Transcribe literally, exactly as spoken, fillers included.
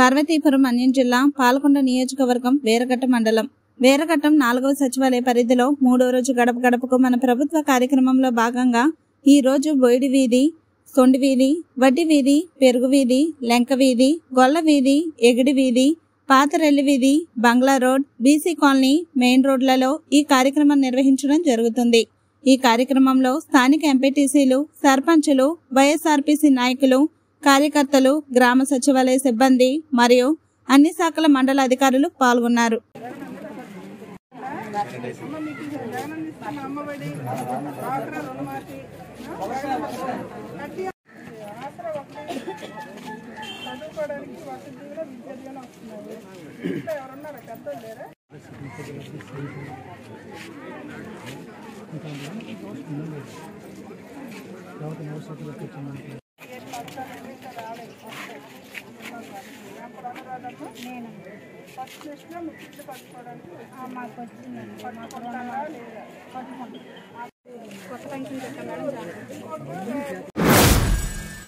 పార్వతీపురం మన్యం జిల్లా పాలకొండ నియోజకవర్గం వేరగట్ట మండలం వేరగట్టం నాలుగవ సచివాలయ పరిధిలో మూడో రోజు గడప గడపకు మన ప్రభుత్వ కార్యక్రమంలో భాగంగా ఈ రోజు బోయిడి వీధి, సొండి వీధి, వడ్డి వీధి, పెరుగు వీధి, లెంక వీధి, గొల్ల వీధి, ఎగిడి వీధి, పాతరెల్లి వీధి, బంగ్లా రోడ్, బీసీ కాలనీ మెయిన్ రోడ్లలో ఈ కార్యక్రమం నిర్వహించడం జరుగుతుంది। ఈ కార్యక్రమంలో స్థానిక ఎంపీటీసీలు, సర్పంచులు, వైఎస్ఆర్పీసీ నాయకులు, కార్యకర్తలు, గ్రామ సచివాలయ సిబ్బంది మరియు అన్ని శాఖల మండల అధికారులు పాల్గొన్నారు। ఫస్ట్ లిస్ట్లో మీకు ఇల్లు కట్టుకోవడానికి మాకు వచ్చిందండి పట్టుకుంటారా లేదా పట్టుకుంటాం కొత్త పెన్షన్ పెట్టాలని